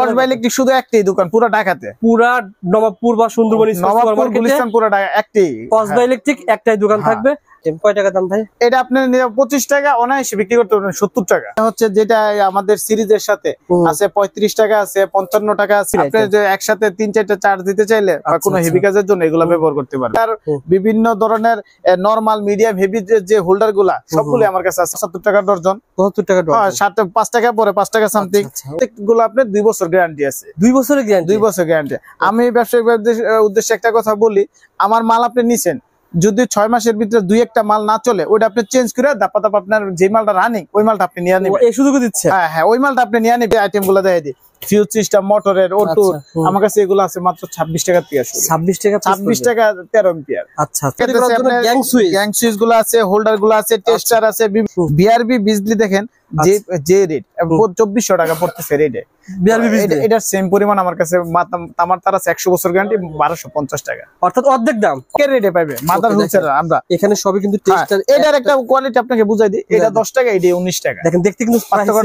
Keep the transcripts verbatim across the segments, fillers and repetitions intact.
Kasba electric শুধু একটাই দোকান পুরো ঢাকাতে, পুরা নবাবপুর বা সুন্দরবন নবাবপুর গুলিস্তান পুরো ঢাকা একটাই কসবা ইলেকট্রিক একটাই দোকান থাকবে। কয় টাকা দাম ভাই? এটা আপনি পঁচিশ টাকা অনায়াসে বিক্রি করতে পারবেন সত্তর টাকা হচ্ছে, যেটা আমাদের সিরিজের সাথে আছে পঁয়ত্রিশ টাকা আছে, পঞ্চান্ন টাকা আছে। আপনি যে একসাথে তিন চারটা চার্জ দিতে চাইলে বা কোনো হেভি কাজের জন্য এগুলো ব্যবহার করতে পারবেন। আর বিভিন্ন ধরনের নরমাল মিডিয়াম হেভি যে হোল্ডার গুলা সবগুলো আমার কাছে আছে সত্তর টাকা ডর্জন। সত্তর টাকা ডর্জন, সাত পাঁচ টাকা পরে পাঁচ টাকা সামথিং। এগুলো আপনার দুই বছর গ্যারান্টি আছে। দুই বছরের গ্যারান্টি? দুই বছর গ্যারান্টি। আমি ব্যবসায়িক উদ্দেশ্যে একটা কথা বলি, আমার মাল আপনি নিছেন, যদি ছয় মাসের ভিতরে দুই একটা মাল না চলে ওটা আপনি চেঞ্জ করে দাপা দাপা আপনার যে মালটা রানিং ওই মালটা আপনি নিয়ে নেবেন। এই সুযোগ দিচ্ছে? হ্যাঁ হ্যাঁ, ওই মালটা আপনি নিয়ে নেবেন। আইটেম গুলো দেখাই দিই, ফিউজ সিস্টেম, মোটরের, ওটু, আমার কাছে এগুলো আছে মাত্র ছাব্বিশ টাকা পিস। ছাব্বিশ টাকা ছাব্বিশ টাকা তেরো এম্পিয়ার। আচ্ছা, গ্যাং সুইচ গ্যাং সুইচ গুলো আছে, হোল্ডার গুলো আছে, টেস্টার আছে, বিআরবি বিজলি দেখেন যে যে রেট চব্বিশশো টাকা পড়তেছে রেটে। এটা সেম পরিমাণ আমার কাছে আমার তার আছে একশো বছর গ্যারান্টি বারোশো পঞ্চাশ টাকা, অর্থাৎ অর্ধেক দাম রেটে পাবে। মাদার হুলসেল আমরা এখানে সবই কিন্তু টেস্টার। এটার একটা কোয়ালিটি আপনাকে বুঝাই দিই, এটা দশ টাকা, এটা উনিশ টাকা। দেখেন দেখতে কিন্তু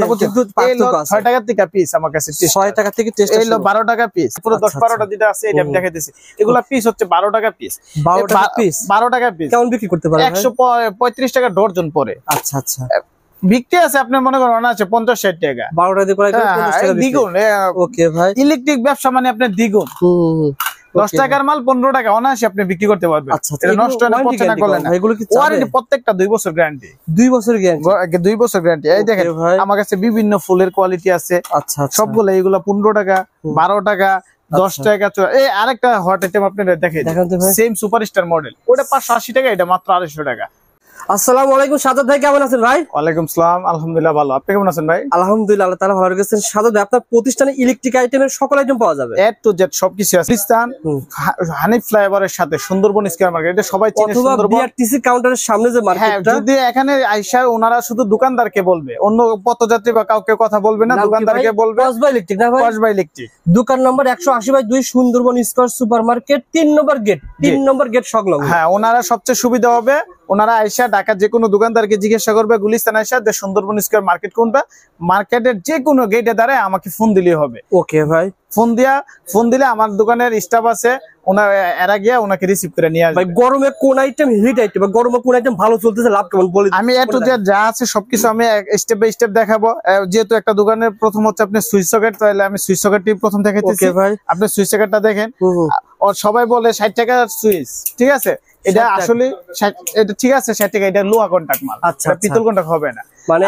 ছয় টাকা থেকে পিস আমার কাছে, ছয় টাকা থেকে টেস্ট এলো বারো টাকা পিস। পুরো দশ বারোটা যেটা আছে এটা আমি দেখাইতেছি, এগুলা পিস হচ্ছে বারো টাকা পিস। বারো টাকা পিস, বারো টাকা পিস কেমন বিক্রি করতে পারে? একশো পঁয়ত্রিশ টাকা ডর্জন পরে। আচ্ছা আচ্ছা, বিক্রি আছে আপনার মনে করেন আছে পঞ্চাশ ষাট টাকা। বারোটা দিয়ে প্রায় দ্বিগুণ। ওকে ভাই, ইলেকট্রিক ব্যবসা মানে আপনার দ্বিগুণ। দশ টাকার মাল পনেরো টাকা অনায়াসে আপনি বিক্রি করতে পারবেন। নষ্ট হলে পচে না করলে না। ওয়ারেন্টি প্রত্যেকটা দুই বছর গ্যারান্টি। দুই বছর গ্যারান্টি? দুই বছর গ্যারান্টি। এই দেখেন আমার কাছে বিভিন্ন ফুলের কোয়ালিটি আছে। আচ্ছা, সবগুলো এইগুলা পনেরো টাকা, বারো টাকা, দশ টাকা। এই আরেকটা হট আইটেম আপনাদের দেখেন, সেম সুপারস্টার মডেল, ওটা পাঁচশো আশি টাকা, এটা মাত্র আড়াইশো টাকা। আসসালামু আলাইকুম সাজাদ ভাই, কেমন আছেন ভাই? ওয়ালাইকুম আসসালাম, আলহামদুলিল্লাহ ভালো। আপনি কেমন আছেন ভাই? আলহামদুলিল্লাহ, আল্লাহ তাআলা ভালো রেখেছেন। সাজাদ ভাই, আপনার প্রতিষ্ঠানে ইলেকট্রিক আইটেমের সকল আইটেম পাওয়া যাবে? এ টু জেড সবকিছু আছে। গুলিস্তান হানিফ ফ্লাইওভারের সাথে সুন্দরবন স্কয়ার মার্কেট, এটা সবাই চিনে। সুন্দরবন বিআরটিসি কাউন্টারের সামনে যে মার্কেটটা, যদি এখানে আইসা ওনারা শুধু দোকানদারকে বলবে, অন্য পথযাত্রী বা কাউকে কথা বলবে না, দোকানদারকে বলবে কসবা ইলেকট্রিক। না ভাই, কসবা ইলেকট্রিক, দোকান নম্বর একশো আশি বাই দুই, সুন্দরবন স্কয়ার সুপার মার্কেট, তিন নম্বর গেট, তিন নম্বর গেট সংলগ্ন। হ্যাঁ, ওনারা সবচেয়ে সুবিধা হবে, ওনারা আইসা ঢাকার যে কোনো দোকানদারকে জিজ্ঞাসা করবে গুলিস্তান আইসা যে সুন্দরবন স্কয়ার মার্কেট কোনটা, মার্কেটের যে কোনো গেটে দাঁড়ায় আমাকে ফোন দিলেই হবে। ওকে ভাই, ফোন দিয়া ফোন দিলে আমার দোকানের স্টাফ আছে, ওনার এরা গিয়া ওনাকে রিসিভ করে নিয়ে আসবে। ভাই, গরমে কোন আইটেম হিট আইটেম বা গরমে কোন আইটেম ভালো চলতেছে লাভ কেমন বলি আমি এ টু জেড যা আছে সবকিছু আমি স্টেপ বাই স্টেপ দেখাবো। যেহেতু একটা দোকানের প্রথম হচ্ছে আপনি সুইচ সকেট, তাহলে আমি সুইচ সকেটটি প্রথম দেখাইতেছি। ভাই, আপনি সুইচ সকেটটা দেখেন। আর সবাই বলে ষাট টাকার সুইচ, ঠিক আছে, এটা আসলে এটা ঠিক আছে ষাট টাকা, এটা লোহা কন্টাক্ট মাল। আচ্ছা, পিতল কন্টাক্ট হবে না। মানে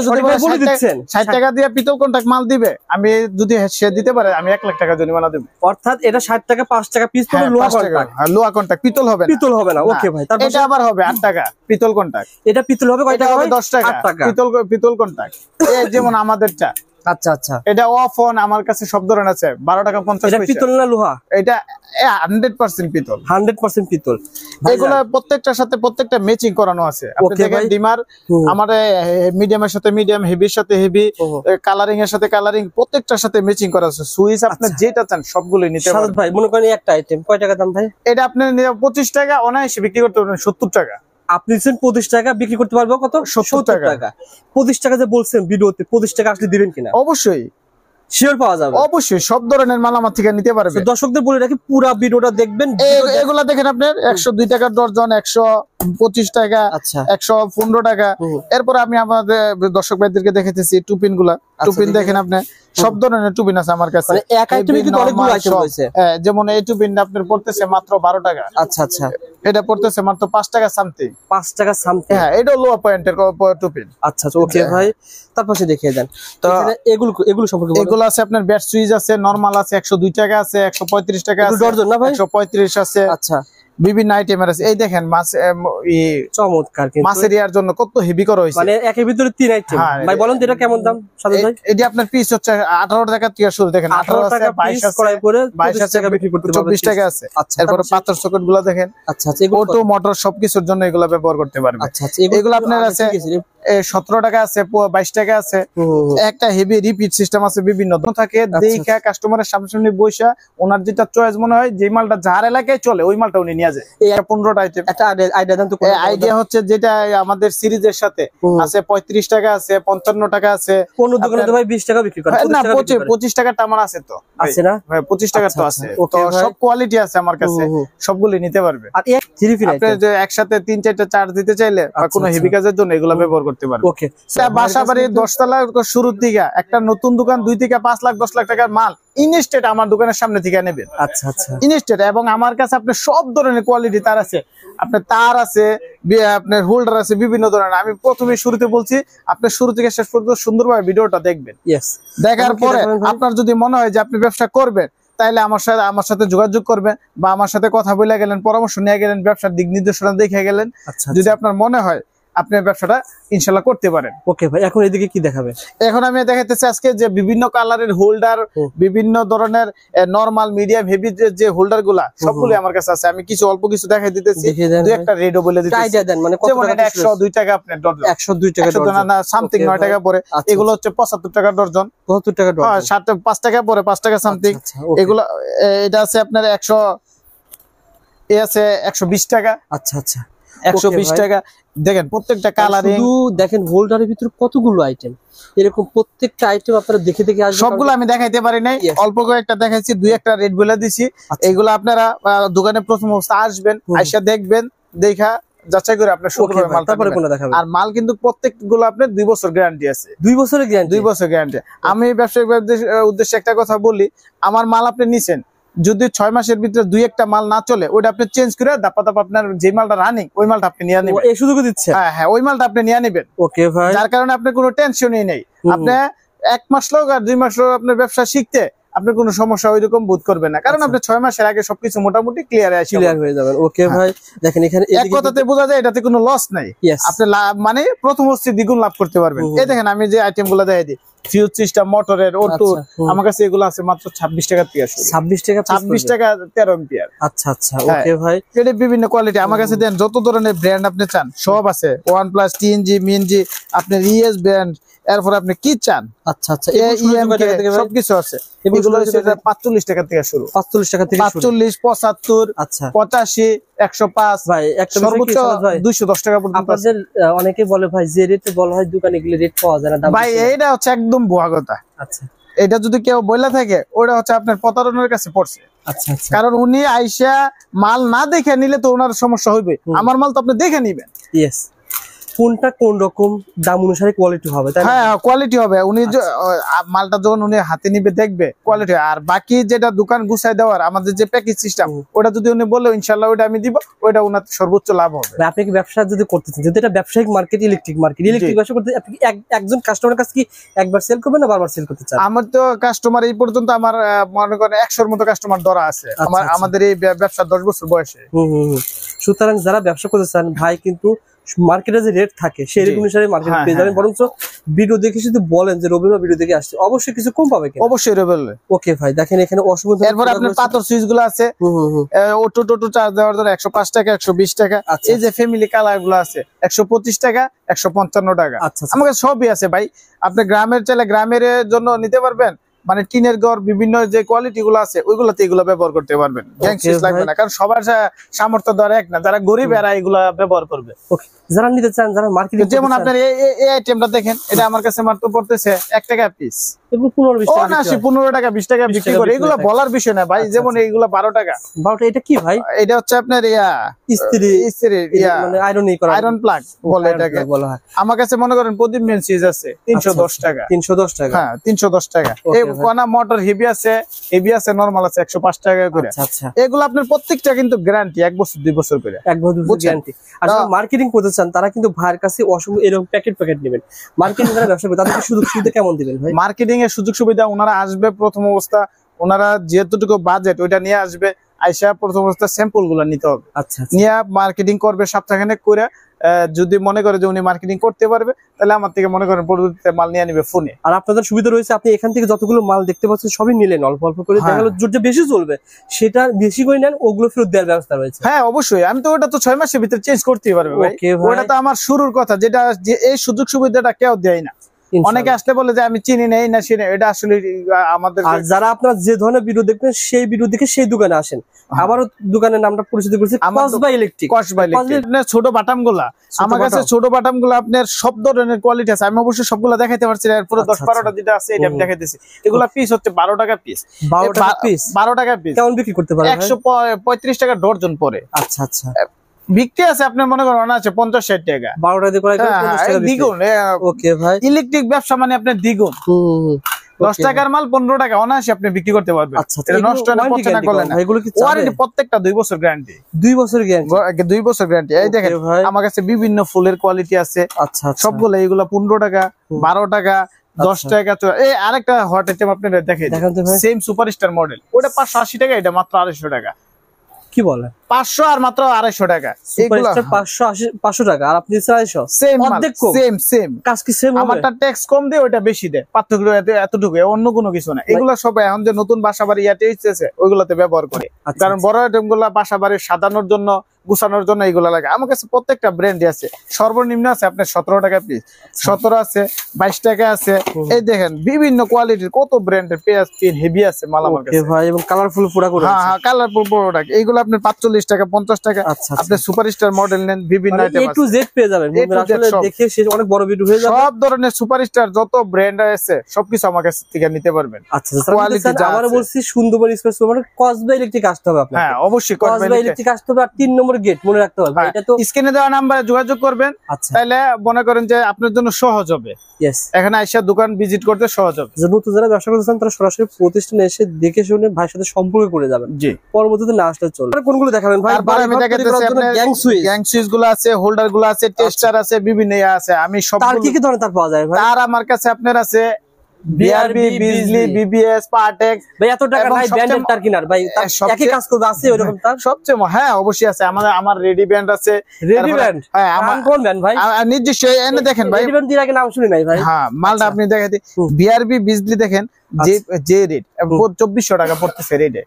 ষাট টাকা দিয়ে পিতল কন্টাক্ট মাল দিবে, আমি যদি সে দিতে পারে আমি এক লাখ টাকা জরিমানা দেবো। অর্থাৎ এটা ষাট টাকা পাঁচ টাকা পিস পড়বে, লোহা কন্টাক্ট। লোহা কন্টাক্ট, পিতল হবে না। পিতল হবে না, ওকে ভাই। তারপর এটা আবার হবে আট টাকা পিতল কন্টাক্ট। এটা পিতল হবে কয় টাকা? দশ টাকা পিতল পিতল কন্টাক্ট। এই যেমন আমাদেরটা। আচ্ছা আচ্ছা, এটা অফ অন আমার কাছে সব ধরনের আছে। বারো টাকা পঞ্চাশ পয়সা। এটা পিতল না লোহা? এটা হান্ড্রেড পার্সেন্ট পিতল। হান্ড্রেড পার্সেন্ট পিতল। এগুলো প্রত্যেকটার সাথে প্রত্যেকটা ম্যাচিং করানো আছে। আপনি দেখেন ডিমার আমার মিডিয়ামের সাথে মিডিয়াম, হেভির সাথে হেভি, কালারিং এর সাথে কালারিং, প্রত্যেকটার সাথে ম্যাচিং করা আছে। সুইচ আপনি যেটা চান সবগুলোই নিতে পারবেন। ভাই, মনে করেন একটা আইটেম কয় টাকা দাম ভাই? এটা আপনি পঁচিশ টাকা অনায়াসে বিক্রি করতে পারবেন সত্তর টাকা। আপনি পঁচিশ টাকা বিক্রি করতে পারবো কত? সত্তর টাকা। পঁচিশ টাকা যে বলছেন ভিডিওতে, পঁচিশ টাকা আসলে দিবেন কিনা? অবশ্যই শিওর পাওয়া যাবে। অবশ্যই সব ধরনের মাল আমার থেকে নিতে পারবে। দর্শকদের বলে রাখি, পুরো ভিডিওটা দেখবেন। এগুলা দেখেন আপনার একশো দুই টাকার ডর্জন, একশো পঁচিশ টাকা, একশো পনেরো টাকা। এরপর আমি আমাদের দর্শক ভাইদেরকে দেখাইতেছি টুপিন গুলা। টুপিন দেখেন আপনি, সব ধরনের টুপিন আছে আমার কাছে। যেমন এই টুপিনটা আপনার পড়তেছে মাত্র বারো টাকা। আচ্ছা আচ্ছা, এটা পড়তেছে মাত্র পাঁচ টাকা সামথিং। পাঁচ টাকা সামথিং। হ্যাঁ, এটা লো পয়েন্টের টুপিন। আচ্ছা ওকে ভাই, তারপর সে দেখিয়ে দেন তো এগুলো এগুলো সম্পর্কে। এগুলো আছে আপনার ব্যাট সুইচ আছে, নরমাল আছে, একশো দুই টাকা আছে, একশো পঁয়ত্রিশ টাকা আছে, ডর্জন না ভাই, একশো পঁয়ত্রিশ আছে। আচ্ছা, বিভিন্ন আইটেমের আছে। এই দেখেন মাছ চমৎকার, মাছের ইয়ার জন্য কত হেভি করা হয়েছে। মানে একের ভিতরে তিন আইটেম। ভাই বলেন এটা কেমন দাম? এটি আপনার পিস হচ্ছে আঠারো টাকা থেকে শুরু। দেখেন আঠারো টাকা, বাইশ করে বাইশ টাকা বিক্রি করতে পারবেন, চব্বিশ টাকা আছে। আচ্ছা, এরপর পাথর সকেট গুলো দেখেন। আচ্ছা আচ্ছা, অটো মোটর সবকিছুর জন্য এগুলো ব্যবহার করতে পারবেন। আচ্ছা আচ্ছা, এগুলো আপনার আছে সতেরো টাকা আছে, বাইশ টাকা আছে, একটা হেভি রিপিট সিস্টেম আছে, বিভিন্ন থাকে। দেখা কাস্টমারের সামনে বৈশা ওনার যেটা চয়েস মনে হয়, যে মালটা যার এলাকায় চলে ওই মালটা উনি নিয়ে যায়। এই পনেরোটা আইটেম। একটা আইডিয়া হচ্ছে যেটা আমাদের সিরিজের সাথে আছে, পঁয়ত্রিশ টাকা আছে, পঞ্চান্ন টাকা আছে। কোন দোকানে তো ভাই বিশ টাকা বিক্রি করে না, পঁচিশ টাকা টামান আছে তো, আছে না ভাই? পঁচিশ টাকা তো আছে, তো সব কোয়ালিটি আছে আমার কাছে, সবগুলি নিতে পারবে। আর এক থ্রি পিন আপনি যে একসাথে তিন চারটা চার্জ দিতে চাইলে বা কোনো হেভি কাজের জন্য এগুলো ব্যবহার করতে পারবে। ওকে, বাসাবাড়ি দশতলা শুরুর দিকে একটা নতুন দোকান দুই থেকে পাঁচ লাখ দশ লাখ টাকার মাল ইনস্টেট আমার দোকানের সামনে থেকে নেবেন। আচ্ছা আচ্ছা, ইনস্টেট। এবং আমার কাছে আপনার সব ধরনের কোয়ালিটি তার আছে, আপনার তার আছে, আপনার হোল্ডার আছে, বিভিন্ন ধরনের। আমি প্রথমে শুরুতে বলছি, আপনি শুরু থেকে শেষ পর্যন্ত সুন্দরভাবে ভিডিওটা দেখবেন। দেখার পরে আপনার যদি মনে হয় যে আপনি ব্যবসা করবেন, তাইলে আমার সাথে আমার সাথে যোগাযোগ করবেন, বা আমার সাথে কথা বলে গেলেন, পরামর্শ নিয়ে গেলেন, ব্যবসার দিক নির্দেশনা দেখে গেলেন। যদি আপনার মনে হয় আপনি ব্যবসাটা ইনশাল্লাহ করতে পারেন। ওকে ভাই, এখন এদিকে কি দেখাবে? এখন আমি দেখাইতেছি আজকে যে বিভিন্ন কালারের হোল্ডার, বিভিন্ন ধরনের নরমাল মিডিয়াম হেভি যে হোল্ডার গুলা সবগুলো আমার কাছে আছে। আমি কিছু অল্প কিছু দেখাই দিতেছি, দুই একটা রেডও বলে দিতেছি। আইডিয়া দেন, মানে কত টাকা? একশো দুই টাকা আপনার ডজন, একশো দুই টাকা ডজন না সামথিং নয় টাকা পরে। এগুলো হচ্ছে পঁচাত্তর টাকা ডজন, পঁচাত্তর টাকা ডজন। হ্যাঁ, সাত পাঁচ টাকা পরে, পাঁচ টাকা সামথিং। এগুলো এটা আছে আপনার একশো, এ আছে একশো বিশ টাকা। আচ্ছা আচ্ছা, একশো বিশ টাকা। দেখেন প্রত্যেকটা কালারিং, শুধু দেখেন হোল্ডারের ভিতরে কতগুলো আইটেম, এরকম প্রত্যেকটা আইটেম আপনারা দেখে দেখে আসবেন। সবগুলো আমি দেখাইতে পারি নাই, অল্প কয়েকটা দেখাইছি, দুই একটা রেট বলে দিছি। এইগুলো আপনারা দোকানে প্রথম অবস্থা আসবেন, আইসা দেখবেন, দেখা যাচাই করে আপনার সুন্দরভাবে মাল তারপরে কোন দেখাবেন। আর মাল কিন্তু প্রত্যেকগুলো আপনার দুই বছর গ্যারান্টি আছে। দুই বছরের গ্যারান্টি? দুই বছর গ্যারান্টি। আমি ব্যবসায়িক উদ্দেশ্যে একটা কথা বলি, আমার মাল আপনি নিছেন, যদি ছয় মাসের ভিতরে দুই একটা মাল না চলে, ওটা আপনি চেঞ্জ করে দাপা দাপা আপনার যে মালটা রানিং ওই মালটা আপনি নিয়ে নেবেন। এই সুযোগ দিচ্ছে? হ্যাঁ হ্যাঁ, ওই মালটা আপনি নিয়ে নেবেন। ওকে ভাই, যার কারণে আপনার কোনো টেনশনই নেই। আপনি এক মাস লোক আর দুই মাস লোক আপনার ব্যবসা শিখতে আপনার কোনো সমস্যা ওইরকম বোধ করবে না, কারণ আপনি ছয় মাসের আগে সবকিছু মোটামুটি ক্লিয়ার ক্লিয়ার হয়ে যাবেন। ওকে ভাই, দেখেন এখানে এক কথাতে বোঝা যায় এটাতে কোনো লস নাই। আপনি মানে প্রথম হচ্ছে দ্বিগুণ লাভ করতে পারবেন। এই দেখেন আমি যে আইটেম গুলো দেখাই দিই, ফিউজ সিস্টেম, মোটরের, অটো, আমার কাছে এগুলো আছে মাত্র ছাব্বিশ টাকা থেকে শুরু। ছাব্বিশ টাকা? ছাব্বিশ টাকা তেরো এম্পিয়ার। আচ্ছা আচ্ছা, ওকে ভাই। এটা বিভিন্ন কোয়ালিটি আমার কাছে দেন, যত ধরনের ব্র্যান্ড আপনি চান সব আছে। ওয়ান প্লাস, টিএনজি, মিনজি, আপনার ইএস ব্র্যান্ড, এরপর আপনি কি চান। আচ্ছা আচ্ছা, সবকিছু আছে। এগুলো পাঁচচল্লিশ টাকা থেকে শুরু। পাঁচচল্লিশ টাকা থেকে পাঁচচল্লিশ, পঁচাত্তর, আচ্ছা, পঁচাশি, একশো পাঁচ, ভাই সর্বোচ্চ দুইশো দশ টাকা পর্যন্ত। আপনাদের অনেকে বলে ভাই যে রেটে বলা হয় দোকানে গেলে রেট পাওয়া যায় না, ভাই এইটা হচ্ছে একদম ভুয়া কথা। আচ্ছা, এটা যদি কেউ বলে থাকে ওটা হচ্ছে আপনার প্রতারণার কাছে পড়ছে। আচ্ছা আচ্ছা, কারণ উনি আইসা মাল না দেখে নিলে তো ওনার সমস্যা হইবে। আমার মাল তো আপনি দেখে নিবেন। ইয়েস, কোনটা কোন রকম দাম অনুসারে কোয়ালিটি হবে, তাই না? হ্যাঁ, কোয়ালিটি হবে। উনি মালটা যখন উনি হাতে নিবে দেখবে কোয়ালিটি। আর বাকি যেটা দোকান গুছাই দেওয়ার আমাদের যে প্যাকেজ সিস্টেম, ওটা যদি উনি বলে ইনশাআল্লাহ ওটা আমি দিব, ওটা ওনার সর্বোচ্চ লাভ হবে। আপনি কি ব্যবসা যদি করতে চান, যদি এটা ব্যবসায়িক মার্কেট, ইলেকট্রিক মার্কেট, ইলেকট্রিক ব্যবসা করতে আপনি একজন কাস্টমারের কাছে কি একবার সেল করবেন না বারবার সেল করতে চান? আমার তো কাস্টমার এই পর্যন্ত আমার মনে করেন একশোর মতো কাস্টমার ধরা আছে আমার, আমাদের এই ব্যবসা দশ বছর বয়সে। হুম হুম হুম। সুতরাং যারা ব্যবসা করতে চান ভাই, কিন্তু মার্কেটে যে রেট থাকে সেই রেট অনুসারে মার্কেট পেয়ে যাবেন। বরঞ্চ ভিডিও দেখে যদি বলেন যে রবিবার ভিডিও দেখে আসছে, অবশ্যই কিছু কম পাবে। অবশ্যই রবিবার। ওকে ভাই, দেখেন এখানে অসুবিধা। এরপর আপনার পাথর সুইচ গুলো আছে, অটো টোটো চার্জ দেওয়ার জন্য একশো পাঁচ টাকা, একশো বিশ টাকা। এই যে ফ্যামিলি কালার গুলো আছে একশো পঁচিশ টাকা, একশো পঞ্চান্ন টাকা। আমার কাছে সবই আছে ভাই। আপনি গ্রামের চাইলে গ্রামের জন্য নিতে পারবেন, মানে টিনের ঘর বিভিন্ন যে কোয়ালিটি গুলো আছে ওইগুলোতে এগুলো ব্যবহার করতে পারবেন। লাগবে না, কারণ সবার সামর্থ্য ধরে এক না, যারা গরিব এরা এগুলা ব্যবহার করবে। যারা নিতে চান, যারা মার্কেটিং, যেমন আপনার এই আইটেমটা দেখেন, এটা আমার কাছে মাত্র পড়তেছে এক টাকা পিস। পনেরো টাকা বিশ টাকা বিক্রি করে, এগুলো বলার বিষয় না ভাই। যেমন এইগুলো বারো টাকা। বারোটা এটা কি ভাই? এটা হচ্ছে আপনার ইয়া ইস্ত্রি, ইস্ত্রি আয়রন আয়রন প্লাগ বলে এটাকে বলা হয়। আমার কাছে মনে করেন প্রদীপ মেন সুইচ আছে তিনশো দশ টাকা। তিনশো দশ টাকা? হ্যাঁ, তিনশো দশ টাকা। এই কোনা মোটর হেভি আছে, হেভি আছে, নরমাল আছে একশো পাঁচ টাকা করে। আচ্ছা, এগুলো আপনার প্রত্যেকটা কিন্তু গ্যারান্টি এক বছর দুই বছর করে, এক বছর গ্যারান্টি। আর যারা মার্কেটিং করতে চান তারা কিন্তু ভাইয়ের কাছে অসংখ্য এরকম প্যাকেট প্যাকেট নেবেন। মার্কেটিং যারা ব্যবসা করে তাদেরকে সুযোগ সুবিধা কেমন দিবেন ভাই? মার্কেটিং এর সুযোগ সুবিধা ওনারা আসবে প্রথম অবস্থা, ওনারা যেহেতুটুকু বাজেট ওইটা নিয়ে আসবে, আইসা প্রথম অবস্থা স্যাম্পল গুলা নিতে হবে। আচ্ছা নিয়ে মার্কেটিং করবে সপ্তাহখানেক করে, যদি মনে করে যে উনি মার্কেটিং করতে পারবে তাহলে আমার থেকে মনে করেন পরবর্তীতে মাল নিয়ে নিবে ফোনে। আর আপনাদের সুবিধা রয়েছে আপনি এখান থেকে যতগুলো মাল দেখতে পাচ্ছেন সবই নিলেন অল্প অল্প করে, দেখা গেল যেটা বেশি চলবে সেটা বেশি করে নেন, ওগুলো ফেরত দেওয়ার ব্যবস্থা রয়েছে। হ্যাঁ অবশ্যই, আমি তো ওটা তো ছয় মাসের ভিতরে চেঞ্জ করতেই পারবে ভাই, ওটা তো আমার শুরুর কথা, যেটা যে এই সুযোগ সুবিধাটা কেউ দেয় না। অনেকে আসলে বলে যে আমি চিনি নেই না চিনি, এটা আসলে আমাদের। আর যারা আপনারা যে ধরনের ভিডিও দেখবেন সেই ভিডিও দেখে সেই দোকানে আসেন। আবারও দোকানের নামটা পরিচিত করছি, কসবা ইলেকট্রিক। কসবা ইলেকট্রিক ছোট বাটাম গুলা, আমার কাছে ছোট বাটাম গুলা আপনার সব ধরনের কোয়ালিটি আছে, আমি অবশ্যই সবগুলা দেখাইতে পারছি না, এরপরে দশ বারোটা যেটা আছে এটা আমি দেখাইতেছি। এগুলা পিস হচ্ছে বারো টাকা পিস, বারো টাকা পিস বারো টাকা পিস কেমন বিক্রি করতে পারে? একশো পঁয়ত্রিশ টাকা ডর্জন পরে। আচ্ছা আচ্ছা, বিক্রি আছে আপনার মনে করেন আছে পঞ্চাশ ষাট টাকা, বারো টাকা দ্বিগুণ। ওকে ভাই, ইলেকট্রিক ব্যবসা মানে আপনার দ্বিগুণ। দশ টাকার মাল পনেরো টাকা অনায়াসে আপনি বিক্রি করতে পারবেন। নষ্ট ওয়ারেন্টি প্রত্যেকটা দুই বছর গ্যারান্টি। দুই বছর গ্যারান্টি দুই বছর গ্যারান্টি। এই দেখেন আমার কাছে বিভিন্ন ফুলের কোয়ালিটি আছে। আচ্ছা, সবগুলো এইগুলা পনেরো টাকা, বারো টাকা, দশ টাকা। এই আরেকটা হট আইটেম আপনাদের দেখেন, সেম সুপারস্টার মডেল, ওটা পাঁচশো আশি টাকা, এটা মাত্র আড়াইশো টাকা। কি বলে? পাঁচশো আর মাত্র আড়াইশো টাকা। পাঁচশো আশি পাঁচশো টাকা আর আপনি আড়াইশো, সেম সেম সেম কাজ কি সেম? আমারটা ট্যাক্স কম দিয়ে ওইটা বেশি দেয়, পার্থক্য এতটুকু, অন্য কোনো কিছু না। এগুলো সব এখন যে নতুন বাসা বাড়ি ইয়াতে এসেছে ওইগুলোতে ব্যবহার করে, কারণ বড় আইটেম গুলা বাসা বাড়ি সাজানোর জন্য গুছানোর জন্য এইগুলো লাগে। আমার কাছে প্রত্যেকটা ব্র্যান্ডই আছে। সর্বনিম্ন আছে আপনার সতেরো টাকা পিস, সতেরো আছে, বাইশ টাকা আছে। এই দেখেন বিভিন্ন কোয়ালিটির কত ব্র্যান্ডের পেঁয়াজ পিন হেভি আছে মাল আমার কাছে ভাই, এবং কালারফুল পুরা করে। হ্যাঁ হ্যাঁ, কালারফুল প্রোডাক্ট। এইগুলো আপনি পাঁচচল্লিশ টাকা পঞ্চাশ টাকা। আপনি সুপারস্টার মডেল নেন, বিভিন্ন আইটেম আছে, এ টু জেড পেয়ে যাবেন। আসলে দেখে শেষ অনেক বড় ভিডিও হয়ে যাবে। সব ধরনের সুপারস্টার যত ব্র্যান্ড আছে সবকিছু আমার কাছ থেকে নিতে পারবেন। আচ্ছা, কোয়ালিটি আমরা বলছি সুন্দরবন স্পেস মানে কসবা ইলেকট্রিক আসতে হবে আপনাকে। হ্যাঁ অবশ্যই কসবা ইলেকট্রিক আসতে হবে। আর তিন নম্বর গেট মনে রাখতে হবে, এটা তো স্ক্রিনে দেওয়া নাম্বারে যোগাযোগ করবেন, তাহলে মনে করেন যে আপনার জন্য সহজ হবে। এখানে আইসা দোকান ভিজিট করতে সহজ হবে। যে নতুন যারা ব্যবসা করতে চান তারা সরাসরি প্রতিষ্ঠানে এসে দেখে শুনে ভাইয়ের সাথে সম্পর্ক করে যাবেন। জি, পরবর্তীতে না আসলে চলবে। কোনগুলো দেখাবেন ভাই? আমি দেখাতেছি আপনাদের গ্যাং সুইচ, গ্যাং সুইচ গুলো আছে, হোল্ডার গুলো আছে, টেস্টার আছে, বিভিন্ন ইয়া আছে। আমি সব তার কি কি ধরনের তার পাওয়া যায় ভাই? তার আমার কাছে আপনার আছে বিআরবি, বিজলি, বিবিএস, পার্টেক। ভাই এত টাকা নাই ব্র্যান্ডের তার কিনার ভাই, একই কাজ করবে আছে ওরকম তার সবচেয়ে। হ্যাঁ অবশ্যই আছে, আমাদের আমার রেডি ব্র্যান্ড আছে। Ready brand? হ্যাঁ আমার কোন ব্র্যান্ড ভাই? নির্দিষ্ট এনে দেখেন ভাই, রেডি ব্র্যান্ড দির আগে নাম শুনি নাই ভাই। হ্যাঁ মালটা আপনি দেখাতে বিআরবি, বিজলি দেখেন যে যে রেট চব্বিশশো টাকা পড়তেছে রেটে।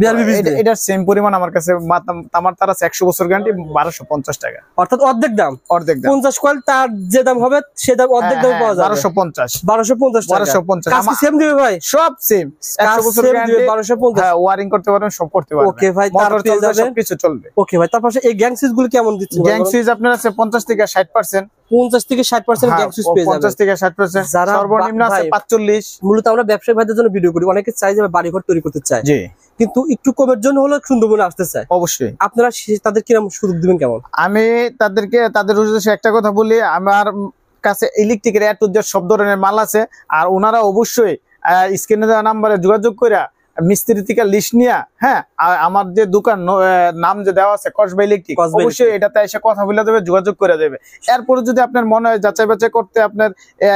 এটার সেম পরিমাণ আমার কাছে আমার তার আছে একশো বছর গ্যারান্টি, বারোশো পঞ্চাশ টাকা, অর্থাৎ অর্ধেক দাম। অর্ধেক দাম পঞ্চাশ কয়েল তার যে দাম হবে সে দাম অর্ধেক দামে পাওয়া যাবে। বারোশো পঞ্চাশ বারোশো পঞ্চাশ বারোশো পঞ্চাশ কাজ কি সেম দিবে ভাই? সব সেম, একশো বছর গ্যারান্টি, বারোশো পঞ্চাশ। হ্যাঁ ওয়ারিং করতে পারবেন, সব করতে পারবেন। ওকে ভাই, তার পেয়ে যাবেন, সবকিছু চলবে। ওকে ভাই, তারপর এই গ্যাং সুইচ গুলো কেমন দিচ্ছে? গ্যাং সুইচ আপনার আছে পঞ্চাশ থেকে ষাট পার্সেন্ট, পঞ্চাশ থেকে ষাট পার্সেন্ট গ্যাং সুইচ পেয়ে যাবেন। পঞ্চাশ থেকে ষাট পার্সেন্ট সর্বনিম্ন আছে পাঁচচল্লিশ। মূলত আমরা ব্যবসায়ী ভাইদের জন্য ভিডিও করি, অনেকে চাই যে বাড়ি ঘর তৈরি করতে চায়, জি, কিন্তু একটু কমের জন্য হলো সুন্দরবনে আসতে চায়। অবশ্যই আপনারা তাদের কিরকম সুযোগ দিবেন কেমন? আমি তাদেরকে তাদের উদ্দেশ্যে একটা কথা বলি, আমার কাছে ইলেকট্রিকের এ টু জেড সব ধরনের মাল আছে। আর ওনারা অবশ্যই স্ক্রিনে দেওয়া নাম্বারে যোগাযোগ করে মিস্ত্রি থেকে লিস্ট নিয়া, হ্যাঁ আমার যে দোকান নাম যে দেওয়া আছে কসবা ইলেকট্রিক, অবশ্যই এটাতে এসে কথা বলে দেবে, যোগাযোগ করে দেবে। এরপরে যদি আপনার মনে হয় যাচাই বাছাই করতে, আপনার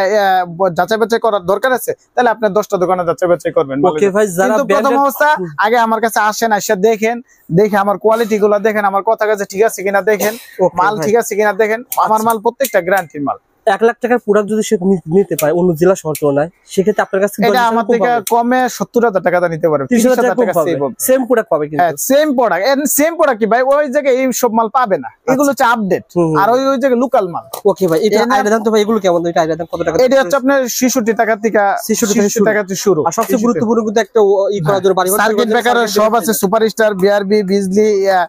যাচাই বাছাই করার দরকার আছে, তাহলে আপনার দশটা দোকানে যাচাই বাছাই করবেন। কিন্তু প্রথম অবস্থা আগে আমার কাছে আসেন, আসে দেখেন, দেখে আমার কোয়ালিটি গুলা দেখেন, আমার কথা কাছে ঠিক আছে কিনা দেখেন, মাল ঠিক আছে কিনা দেখেন। আমার মাল প্রত্যেকটা গ্যারান্টির মাল। এক লাখ টাকার প্রোডাক্ট যদি সে নিতে পারে অন্য জেলা শহর তুলনায়, সেক্ষেত্রে আপনার কাছে এটা আমার থেকে কমে সত্তর হাজার টাকা নিতে পারবে, ত্রিশ হাজার টাকা সেম প্রোডাক্ট পাবে। কিন্তু সেম প্রোডাক্ট, সেম প্রোডাক্ট কি ভাই ওই জায়গায় এই সব মাল পাবে না, এগুলো হচ্ছে আপডেট, আর ওই ওই জায়গায় লোকাল মাল। ওকে ভাই, এটা আইডিয়া দেন তো ভাই, এগুলো কেমন? এটা আইডিয়া দেন কত টাকা? এটা হচ্ছে আপনার ছেষট্টি টাকা থেকে ছেষট্টি টাকা থেকে শুরু। আর সবচেয়ে গুরুত্বপূর্ণ কিন্তু একটা ই করার জন্য বাড়ি সার্কিট ব্রেকার সব আছে, সুপারস্টার, বিআরবি, বিজলি,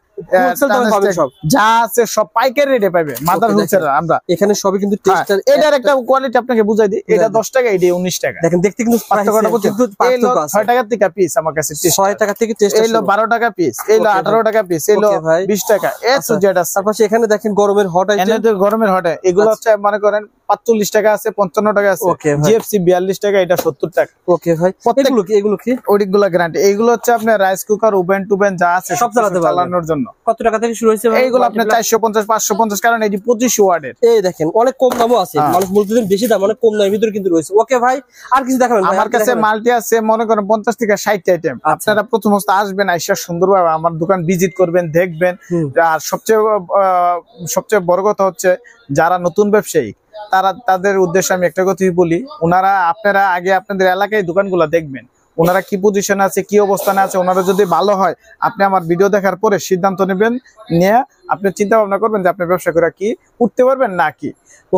যা আছে সব পাইকারি রেটে পাবে। মাদার হুলসেল আমরা এখানে সবই কিন্তু টেস্টার। এটার একটা কোয়ালিটি আপনাকে বুঝাই দিই, এটা দশ টাকা, এটা উনিশ টাকা। দেখেন দেখতে কিন্তু ছয় টাকা থেকে পিস আমার কাছে, ছয় টাকা থেকে এইলো বারো টাকা পিস, এইলো আঠারো টাকা পিস, এইলো বিশ টাকা। তারপর এখানে দেখেন গরমের হট, গরমের হট, এগুলো হচ্ছে মনে করেন পাঁচচল্লিশ টাকা আছে, পঞ্চান্ন টাকা আছে, জিএফসি বিয়াল্লিশ টাকা, এটা সত্তর টাকা। ওকে ভাই, এগুলো কি এগুলো কি ওইগুলো গ্যারান্টি। এইগুলো হচ্ছে আপনার রাইস কুকার, ওভেন টুবেন যা আছে সব চালাতে চালানোর জন্য। কত টাকা থেকে শুরু হয়েছে? এইগুলো আপনার চারশো পঞ্চাশ পাঁচশো পঞ্চাশ, কারণ এটি পঁচিশ ওয়াটের। এই দেখেন অনেক কম দামও আছে, মানুষ বলতেছেন বেশি দাম, অনেক কম দামের ভিতরে কিন্তু রয়েছে। ওকে ভাই, আর কিছু দেখাবেন? আমার কাছে মাল্টি আছে মনে করেন পঞ্চাশ থেকে ষাট আইটেম। আপনারা প্রথম অবস্থা আসবেন, আইসা সুন্দরভাবে আমার দোকান ভিজিট করবেন, দেখবেন। আর সবচেয়ে সবচেয়ে বড় কথা হচ্ছে যারা নতুন ব্যবসায়ী তারা, তাদের উদ্দেশ্যে আমি একটা কথাই বলি, ওনারা আপনারা আগে আপনাদের এলাকায় দোকানগুলো দেখবেন, ওনারা কি পজিশনে আছে, কি অবস্থানে আছে। ওনারা যদি ভালো হয়, আপনি আমার ভিডিও দেখার পরে সিদ্ধান্ত নেবেন, নিয়ে আপনি চিন্তা ভাবনা করবেন যে আপনি ব্যবসা করে কি উঠতে পারবেন না কি।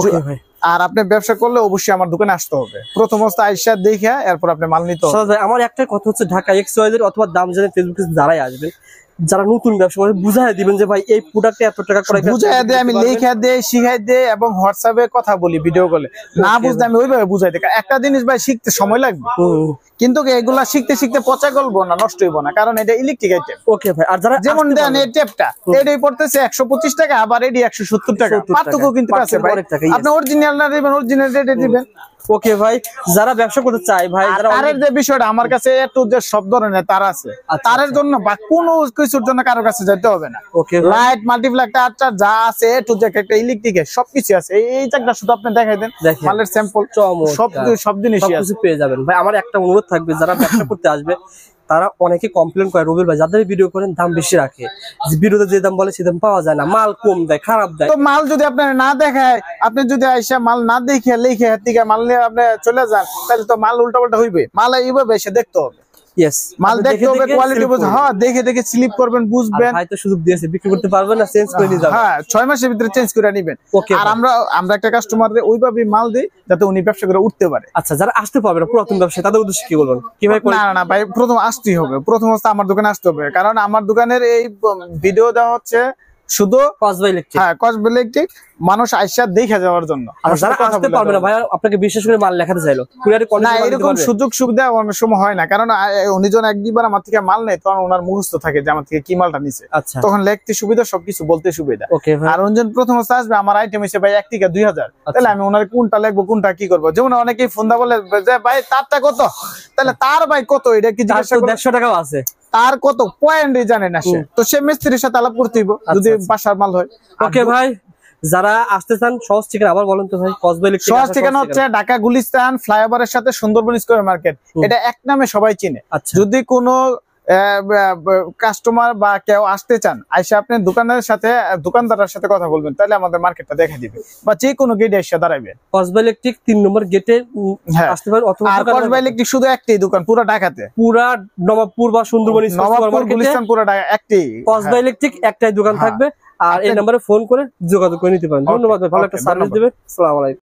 আর আপনি ব্যবসা করলে অবশ্যই আমার দোকানে আসতে হবে, প্রথম অবস্থা আইসা দেখে এরপর আপনি মাল নিতে হবে। আমার একটা কথা হচ্ছে, ঢাকা এক্স ওয়াই জেড অথবা দাম জানে ফেসবুকে যারাই আসবেন, যারা নতুন ব্যবসা করে বুঝাই দিবেন যে ভাই এই প্রোডাক্টে এত টাকা করে বুঝাই দেয়, আমি লেখা দেই, শিখাই দেই এবং হোয়াটসঅ্যাপে কথা বলি, ভিডিও কলে। না বুঝলে আমি ওইভাবে বুঝাই দিই। একটা জিনিস ভাই শিখতে সময় লাগবে, কিন্তু এগুলা শিখতে শিখতে পচা গলবো না, নষ্ট হইব না, কারণ এটা ইলেকট্রিক আইটেম। ওকে ভাই, আর যারা যেমন দেন এই টেপটা, এটাই পড়তেছে একশো পঁচিশ টাকা, আবার এটি একশো সত্তর টাকা, পার্থক্য কিন্তু আছে ভাই। আপনি অরিজিনাল না দিবেন, অরিজিনাল রেটে দিবেন। ওকে ভাই, যারা ব্যবসা করতে চায় ভাই, তারের যে বিষয়টা আমার কাছে একটু যে সব ধরনের তার আছে, তারের জন্য বা কোনো কিছুর জন্য কারোর কাছে যেতে হবে না। ওকে, লাইট মাল্টিপ্লাগ তার যা আছে একটু যে একটা ইলেকট্রিকের সবকিছু আছে। এই চাকটা শুধু আপনি দেখাই দেন, মালের স্যাম্পল সব সব জিনিসই আছে, পেয়ে যাবেন ভাই। আমার একটা অনুরোধ থাকবে, যারা ব্যবসা করতে আসবে তারা অনেকে কমপ্লেন করে, রবিল ভাই যাদের ভিডিও করেন দাম বেশি রাখে, ভিডিওতে যে দাম বলে সে দাম পাওয়া যায় না, মাল কম দেয়, খারাপ দেয়। তো মাল যদি আপনার না দেখায়, আপনি যদি আইসা মাল না দেখে লিখে থেকে মাল নিয়ে আপনি চলে যান, তাহলে তো মাল উল্টা পাল্টা হইবে। মাল এইভাবে এসে দেখতে হবে, মাল দেখতে হবে, কোয়ালিটি বুঝে, হ্যাঁ দেখে দেখে স্লিপ করবেন, বুঝবেন। ভাই তো সুযোগ দিয়েছে, বিক্রি করতে পারবেন না, চেঞ্জ করে নিয়ে যাবেন। হ্যাঁ, ছয় মাসের ভিতরে চেঞ্জ করে নেবেন। আর আমরা আমরা একটা কাস্টমারদের ওইভাবে মাল দিই যাতে উনি ব্যবসা করে উঠতে পারে। আচ্ছা, যারা আসতে পারবে না পুরাতন ব্যবসায়ী, তাদের উদ্দেশ্যে কি বলবেন? কিভাবে? না না ভাই, প্রথম আসতেই হবে, প্রথম অবস্থা আমার দোকানে আসতে হবে, কারণ আমার দোকানের এই ভিডিও দেওয়া হচ্ছে শুধু কসবা ইলেকট্রিক। হ্যাঁ, কসবা ইলেকট্রিক, মানুষ আইসা দেখে যাওয়ার জন্য। আর যারা আসতে পারবে না ভাই, আপনাকে বিশেষ করে মাল লেখাতে চাইলো, না এরকম সুযোগ সুবিধা অনেক সময় হয় না, কারণ উনি যখন এক দুইবার আমার থেকে মাল নেয়, তখন ওনার মুখস্থ থাকে যে আমার থেকে কি মালটা নিছে, তখন লিখতে সুবিধা, সবকিছু বলতে সুবিধা। আর উনি প্রথম আসবে, আমার আইটেম হচ্ছে ভাই এক থেকে দুই হাজার, তাহলে আমি ওনার কোনটা লিখবো, কোনটা কি করবো। যেমন অনেকেই ফোন দা বলে যে ভাই তারটা কত, তাহলে তার ভাই কত, এটা কি দেড়শো টাকাও আছে, তার কত পয়েন্ট জানে না সে, তো সে মিস্ত্রির সাথে আলাপ করতে হইব যদি বাসার মাল হয়। ওকে ভাই, যারা আসতে চান সহজ ঠিকানা আবার বলেন তো ভাই। কসবা ইলেকট্রিক সহজ ঠিকানা হচ্ছে ঢাকা গুলিস্তান ফ্লাইওভারের সাথে সুন্দরবন স্কয়ার মার্কেট, এটা এক নামে সবাই চিনে। যদি কোনো কাস্টমার বা কেউ আসতে চান, আইসা আপনি দোকানের সাথে দোকানদারের সাথে কথা বলবেন, তাহলে আমাদের মার্কেটটা দেখা দিবে, বা যে কোনো গেটে এসে দাঁড়াবেন। কসবা ইলেকট্রিক তিন নম্বর গেটে আসতে পারেন, অথবা কসবা ইলেকট্রিক শুধু একটাই দোকান পুরো ঢাকাতে, পুরা নবাবপুর বা সুন্দরবন নবাবপুর গুলিস্তান পুরো ঢাকা একটাই। কসবা ইলেকট্রিক একটাই দোকান থাকবে, আর এই নম্বরে ফোন করে যোগাযোগ করে নিতে পারেন। ধন্যবাদ, ভালো একটা সার্ভিস দেবে। আসসালামু আলাইকুম।